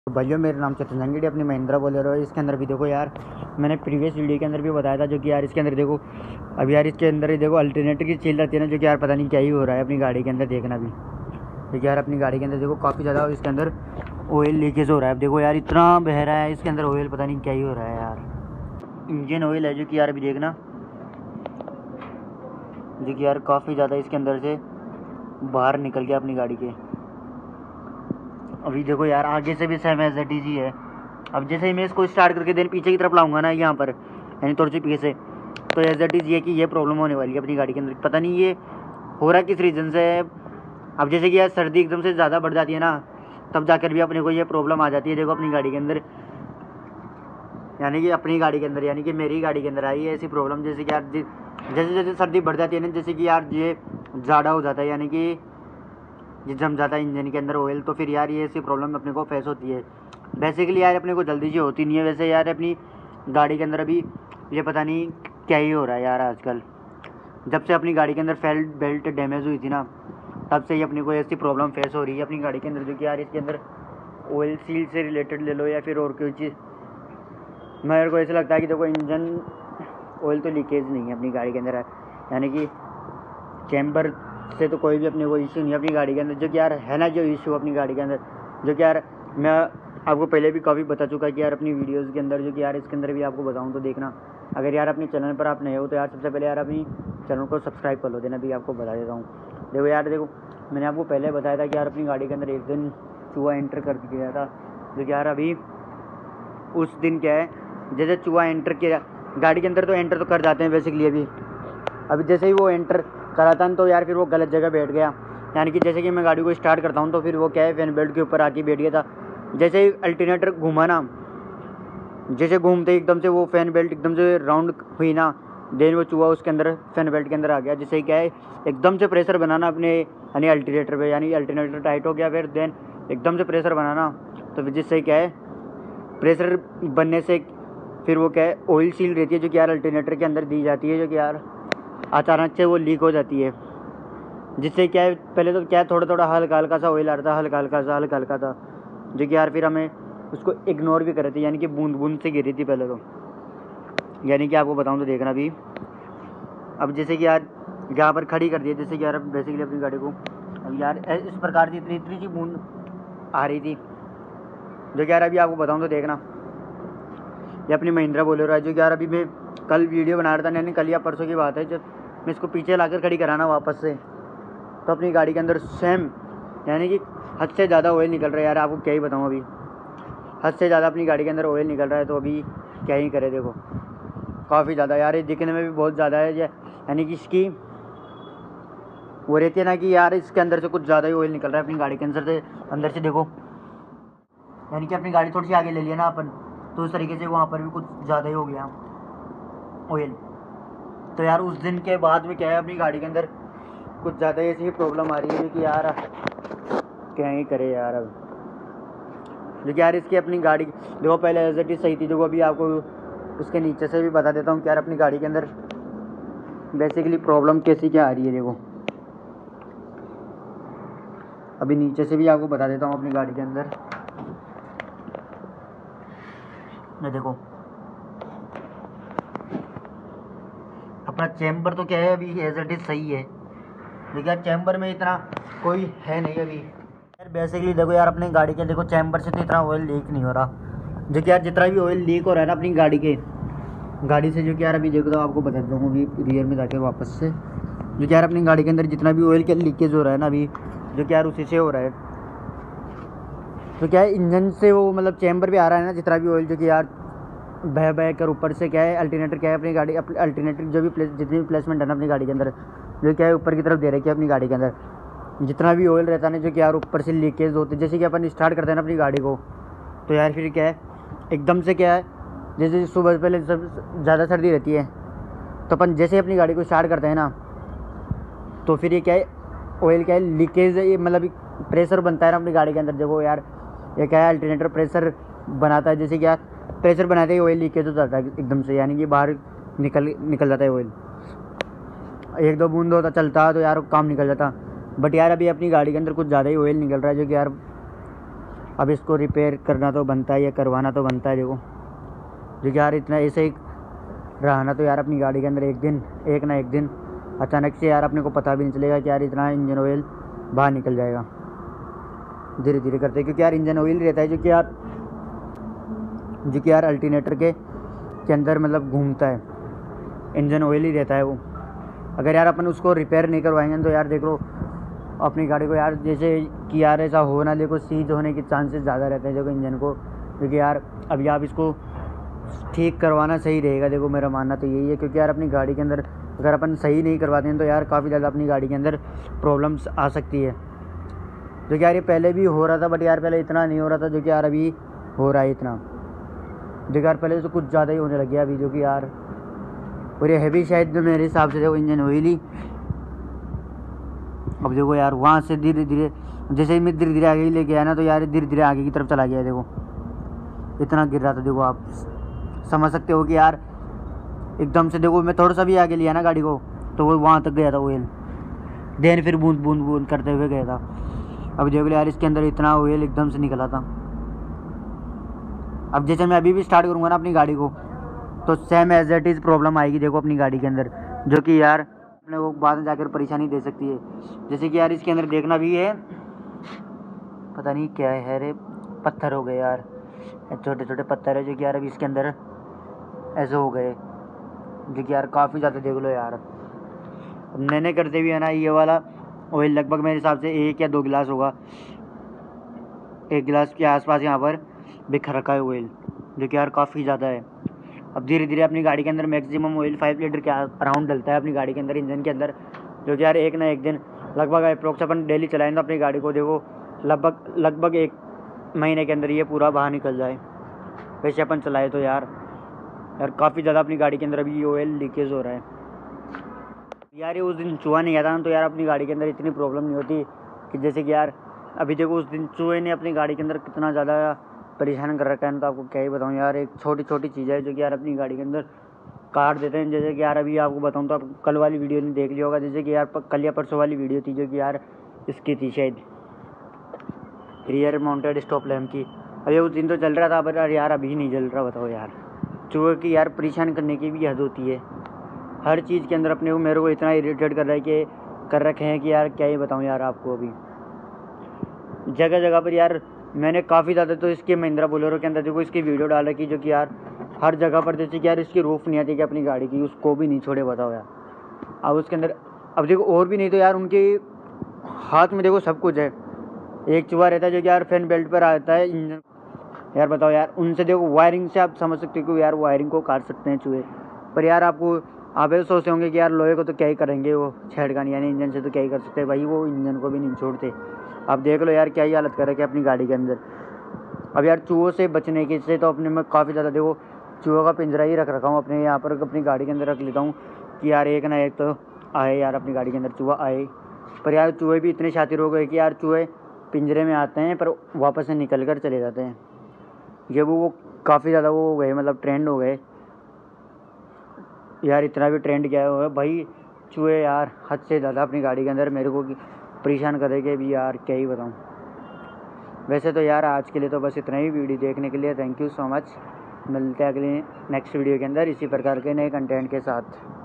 तो भाइयों, मेरा नाम चेतन जंगीडी, अपनी महिंद्रा बोलेरो है। इसके अंदर भी देखो यार, मैंने प्रीवियस वीडियो के अंदर भी बताया था जो कि यार इसके अंदर देखो, अब यार इसके अंदर ही देखो अल्टरनेटर की चील रहती है ना, जो कि यार पता नहीं क्या ही हो रहा है अपनी गाड़ी के अंदर। देखना भी देखिए यार, अपनी गाड़ी के अंदर देखो काफ़ी ज़्यादा इसके अंदर ऑयल लीकेज हो रहा है। अब देखो यार, इतना बह रहा है इसके अंदर ऑयल, पता नहीं क्या ही हो रहा है यार। इंजन ऑयल है जो कि यार अभी देखना, जो कि यार काफ़ी ज़्यादा इसके अंदर से बाहर निकल गया अपनी गाड़ी के। अभी देखो यार, आगे से भी सेम एज इट इज ही है। अब जैसे ही मैं इसको स्टार्ट करके देन पीछे की तरफ लाऊंगा ना, यहाँ पर यानी थोड़ी सी पीछे, तो एज इट इज ये कि ये प्रॉब्लम होने वाली है अपनी गाड़ी के अंदर। पता नहीं ये हो रहा किस रीज़न से है। अब जैसे कि यार सर्दी एकदम से ज़्यादा बढ़ जाती है ना, तब जाकर भी अपने को ये प्रॉब्लम आ जाती है। देखो अपनी गाड़ी के अंदर, यानी कि अपनी गाड़ी के अंदर, यानी कि मेरी गाड़ी के अंदर आई है ऐसी प्रॉब्लम। जैसे कि यार जैसे जैसे सर्दी बढ़ जाती है ना, जैसे कि यार ये ज़्यादा हो जाता है, यानी कि ये जम जाता है इंजन के अंदर ऑयल, तो फिर यार ये ऐसी प्रॉब्लम अपने को फेस होती है। बेसिकली यार अपने को जल्दी से होती नहीं है। वैसे यार अपनी गाड़ी के अंदर अभी ये पता नहीं क्या ही हो रहा है यार आजकल। जब से अपनी गाड़ी के अंदर बेल्ट डैमेज हुई थी ना, तब से ही अपने को ऐसी प्रॉब्लम फेस हो रही है अपनी गाड़ी के अंदर। जो कि यार इसके अंदर ऑयल सील से रिलेटेड ले लो या फिर और कोई चीज़, मेरे को ऐसा लगता है कि देखो इंजन ऑयल तो लीकेज नहीं है अपनी गाड़ी के अंदर है, यानी कि चैम्बर से तो कोई भी अपने को इशू नहीं है अपनी गाड़ी के अंदर। जो कि यार है ना जो इशू अपनी गाड़ी के अंदर, जो कि यार मैं आपको पहले भी काफ़ी बता चुका है कि यार अपनी वीडियोज़ के अंदर, जो कि यार इसके अंदर भी आपको बताऊँ तो देखना। अगर यार अपने चैनल पर आप नए हो तो यार सबसे पहले यार अपनी चैनल को सब्सक्राइब कर लो देना, भी आपको बता देता हूँ। देखो यार, देखो मैंने आपको पहले बताया था कि यार अपनी गाड़ी के अंदर एक दिन चूहा एंटर कर दिया था। जो कि यार अभी उस दिन क्या है, जैसे चूहा एंटर किया गाड़ी के अंदर, तो एंटर तो कर जाते हैं बेसिकली। अभी जैसे ही वो एंटर कराता है तो यार फिर वो गलत जगह बैठ गया। यानी कि जैसे कि मैं गाड़ी को स्टार्ट करता हूँ तो फिर वो क्या है, फैन बेल्ट के ऊपर आके बैठ गया था। जैसे ही अल्टरनेटर घूमा ना, जैसे घूमते एकदम से वो फैन बेल्ट एकदम से राउंड हुई ना, देन वो चूहा उसके अंदर फैन बेल्ट के अंदर आ गया। जिससे क्या है, एकदम से प्रेशर बनाना अपने यानी अल्टरनेटर पे, यानी अल्टरनेटर टाइट हो गया, फिर देन एकदम से प्रेशर बनाना, तो जिससे क्या है प्रेशर बनने से फिर वो क्या है ऑयल सील रहती है, जो कि यार अल्टरनेटर के अंदर दी जाती है, जो कि यार अचानक से वो लीक हो जाती है। जिससे क्या है, पहले तो क्या है थोड़ा थोड़ा हल्का हल्का सा ऑयल आ रहा था, हल्का हल्का था, जो कि यार फिर हमें उसको इग्नोर भी कर रहे थे, यानी कि बूंद बूंद से गिरी थी पहले तो। यानी कि आपको बताऊं तो देखना भी, अब जैसे कि यार यहाँ पर खड़ी कर दिया, जैसे कि यार बेसिकली अपनी गाड़ी को, अब यार इस प्रकार की इतनी इतनी सी बूंद आ रही थी, जो कि यार अभी आपको बताऊँ तो देखना। ये अपनी महिंद्रा बोलेरो है, जो कि यार अभी मैं कल वीडियो बना रहा था, यानी कल या परसों की बात है, जब मैं इसको पीछे लाकर खड़ी कराना वापस से, तो अपनी गाड़ी के अंदर सेम यानी कि हद से ज़्यादा ऑयल निकल रहा है। यार आपको क्या ही बताऊँ, अभी हद से ज़्यादा अपनी गाड़ी के अंदर ऑयल निकल रहा है, तो अभी क्या ही करे। देखो काफ़ी ज़्यादा यार, ये दिखने में भी बहुत ज़्यादा है, यानी कि इसकी वो रहती है ना कि यार इसके अंदर से कुछ ज़्यादा ही ऑयल निकल रहा है अपनी गाड़ी के अंदर से देखो, यानी कि अपनी गाड़ी थोड़ी सी आगे ले लिया ना अपन, तो उस तरीके से वहाँ पर भी कुछ ज़्यादा ही हो गया ऑयल। तो यार उस दिन के बाद में क्या है, अपनी गाड़ी के अंदर कुछ ज़्यादा ऐसी ही प्रॉब्लम आ रही है कि यार क्या ही करे यार। अब जो कि यार इसकी अपनी गाड़ी देखो, पहले एज इट इज़ सही थी। देखो अभी आपको उसके नीचे से भी बता देता हूँ कि यार अपनी गाड़ी के अंदर बेसिकली प्रॉब्लम कैसी क्या आ रही है। देखो अभी नीचे से भी आपको बता देता हूँ अपनी गाड़ी के अंदर, ये देखो अपना चैम्बर तो क्या है अभी एज इट इज़ सही है, लेकिन यार चैम्बर में इतना कोई है नहीं अभी। यार बेसिकली देखो यार, अपनी गाड़ी के देखो चैम्बर से तो इतना ऑयल लीक नहीं हो रहा, जो कि यार जितना भी ऑयल लीक हो रहा है ना अपनी गाड़ी से, जो कि यार अभी देखो तो आपको बता देता हूँ अभी रियर में जाके वापस से, जो कि यार अपनी गाड़ी के अंदर जितना भी ऑयल का लीकेज हो रहा है ना अभी, जो कि यार उसी से हो रहा है। तो क्या है इंजन से वो मतलब चैम्बर पे आ रहा है ना जितना भी ऑयल, जो कि यार बह कर ऊपर से क्या है अल्टरनेटर क्या है अपनी गाड़ी अल्टरनेटर जो भी जितनी भी प्लेसमेंट है ना अपनी गाड़ी के अंदर, जो क्या है ऊपर की तरफ दे रखी है अपनी गाड़ी के अंदर, जितना भी ऑयल रहता है ना, जो कि यार ऊपर से लीकेज होती है। जैसे कि अपन स्टार्ट करते हैं ना अपनी गाड़ी को, तो यार फिर क्या है एकदम से क्या है, जैसे सुबह पहले सब ज़्यादा सर्दी रहती है, तो अपन जैसे अपनी गाड़ी को स्टार्ट करते हैं ना, तो फिर ये क्या है ऑयल क्या है लीकेज, ये मतलब प्रेशर बनता है ना अपनी गाड़ी के अंदर। देखो यार ये क्या है अल्टरनेटर प्रेशर बनाता है, जैसे कि यार प्रेशर बनाते ही ऑयल लीकेज हो जाता है एकदम से, यानी कि बाहर निकल जाता है ऑयल। एक दो बूंद होता चलता तो यार काम निकल जाता, बट यार अभी अपनी गाड़ी के अंदर कुछ ज़्यादा ही ऑयल निकल रहा है, जो कि यार अब इसको रिपेयर करना तो बनता है या करवाना तो बनता है। देखो जो कि यार इतना ऐसे ही रहना तो यार अपनी गाड़ी के अंदर एक ना एक दिन अचानक से यार अपने को पता भी नहीं चलेगा कि यार इतना इंजन ऑयल बाहर निकल जाएगा धीरे धीरे करते, क्योंकि यार इंजन ऑयल रहता है जो कि यार अल्टरनेटर के अंदर मतलब घूमता है, इंजन ऑयल ही रहता है वो। अगर यार अपन उसको रिपेयर नहीं करवाएंगे तो यार देख लो अपनी गाड़ी को यार जैसे कि यार ऐसा हो ना, देखो सीज होने के चांसेस ज़्यादा रहते हैं देखो इंजन को, क्योंकि यार अभी आप इसको ठीक करवाना सही रहेगा। देखो मेरा मानना तो यही है, क्योंकि यार अपनी गाड़ी के अंदर अगर अपन सही नहीं करवाते हैं तो यार काफ़ी ज़्यादा अपनी गाड़ी के अंदर प्रॉब्लम्स आ सकती है। जो कि यार ये पहले भी हो रहा था, बट यार पहले इतना नहीं हो रहा था जो कि यार अभी हो रहा है इतना। जो कि यार पहले तो कुछ ज़्यादा ही होने लग गया अभी, जो कि यार और ये हैवी शायद जो मेरे हिसाब से देखो इंजन ऑयल ही। अब देखो यार वहाँ से धीरे धीरे जैसे ही मैं धीरे धीरे आगे ही लेके आया ना, तो यार धीरे धीरे आगे की तरफ चला गया। देखो इतना गिर रहा था, देखो आप समझ सकते हो कि यार एकदम से देखो मैं थोड़ा सा भी आगे लिया ना गाड़ी को तो वो वहाँ तक गया था ऑयल, देन फिर बूंद बूंद बूंद करते हुए गया था। अब देखो यार इसके अंदर इतना ऑयल एकदम से निकला था। अब जैसे मैं अभी भी स्टार्ट करूँगा ना अपनी गाड़ी को तो same as it is problem आएगी देखो अपनी गाड़ी के अंदर, जो कि यार अपने को बाद में जाकर परेशानी दे सकती है। जैसे कि यार इसके अंदर देखना भी है, पता नहीं क्या है रे, पत्थर हो गए यार, छोटे छोटे पत्थर है जो कि यार अभी इसके अंदर ऐसे हो गए, जो कि यार काफ़ी ज़्यादा देख लो यार। मैंने करते भी है ना ये वाला ऑयल लगभग मेरे हिसाब से 1 या 2 गिलास होगा, 1 गिलास के आसपास यहाँ पर बिखर रखा है ऑयल, जो कि यार काफ़ी ज़्यादा है। अब धीरे धीरे अपनी गाड़ी के अंदर मैक्सिमम ऑयल 5 लीटर के अराउंड डलता है अपनी गाड़ी के अंदर, इंजन के अंदर, जो कि यार एक ना एक दिन लगभग अप्रोक्स अपन डेली चलाएं तो अपनी गाड़ी को देखो लगभग 1 महीने के अंदर ये पूरा बाहर निकल जाए। वैसे अपन चलाए तो यार काफ़ी ज़्यादा अपनी गाड़ी के अंदर अभी ऑयल लीकेज हो रहा है यार। ये उस दिन चूहा नहीं आता ना तो यार अपनी गाड़ी के अंदर इतनी प्रॉब्लम नहीं होती कि जैसे कि यार अभी देखो उस दिन चूहे ने अपनी गाड़ी के अंदर कितना ज़्यादा परेशान कर रखा है ना, तो आपको क्या ही बताऊँ यार। एक छोटी छोटी चीज़ है जो कि यार अपनी गाड़ी के अंदर काट देते हैं। जैसे कि यार अभी आपको बताऊँ तो आप कल वाली वीडियो ने देख लिया होगा, जैसे कि यार कल या परसों वाली वीडियो थी जो कि यार इसकी थी शायद रियर माउंटेड स्टॉप लैम्प की। अभी उस दिन तो चल रहा था पर यार अभी नहीं चल रहा। बताओ यार चूहे की यार परेशान करने की भी हद होती है हर चीज़ के अंदर। अपने को मेरे को इतना इरिटेट कर रहा है कि कर रखे हैं कि यार क्या ही बताऊँ यार आपको। अभी जगह जगह पर यार मैंने काफ़ी ज़्यादा तो इसके महिंद्रा बोलेरो के अंदर देखो इसकी वीडियो डाल रखी, जो कि यार हर जगह पर जैसे कि यार इसकी रूफ नहीं आती कि अपनी गाड़ी की, उसको भी नहीं छोड़े। बताओ यार अब उसके अंदर अब देखो और भी नहीं तो यार उनके हाथ में देखो सब कुछ है। एक चूहा रहता है जो कि यार फैन बेल्ट पर आता है इंजन। यार बताओ यार उनसे देखो वायरिंग से आप समझ सकते हो कि यार वायरिंग को काट सकते हैं चूहे, पर यार आप ऐसे सोचते होंगे कि यार लोहे को तो क्या ही करेंगे वो छेड़खानी, यानी इंजन से तो क्या ही कर सकते हैं भाई, वो इंजन को भी नहीं छोड़ते। अब देख लो यार क्या ही हालत कर रखी है अपनी गाड़ी के अंदर। अब यार चूहों से बचने के से तो अपने में काफ़ी ज़्यादा देखो चूहों का पिंजरा ही रखा हूँ अपने यहाँ पर, अपनी गाड़ी के अंदर रख लेता हूँ कि यार एक ना एक तो आए यार अपनी गाड़ी के अंदर चूहा आए। पर यार चूहे भी इतने शातिर हो गए कि यार चूहे पिंजरे में आते हैं पर वापस से निकल कर चले जाते हैं। ये वो काफ़ी ज़्यादा वो हो गए, मतलब ट्रेंड हो गए यार। इतना भी ट्रेंड क्या हुआ है भाई, चूहे यार हद से ज़्यादा अपनी गाड़ी के अंदर मेरे को परेशान करेंगे भी यार क्या ही बताऊँ। वैसे तो यार आज के लिए तो बस इतना ही। वीडियो देखने के लिए थैंक यू सो मच। मिलते हैं अगले नेक्स्ट वीडियो के अंदर इसी प्रकार के नए कंटेंट के साथ।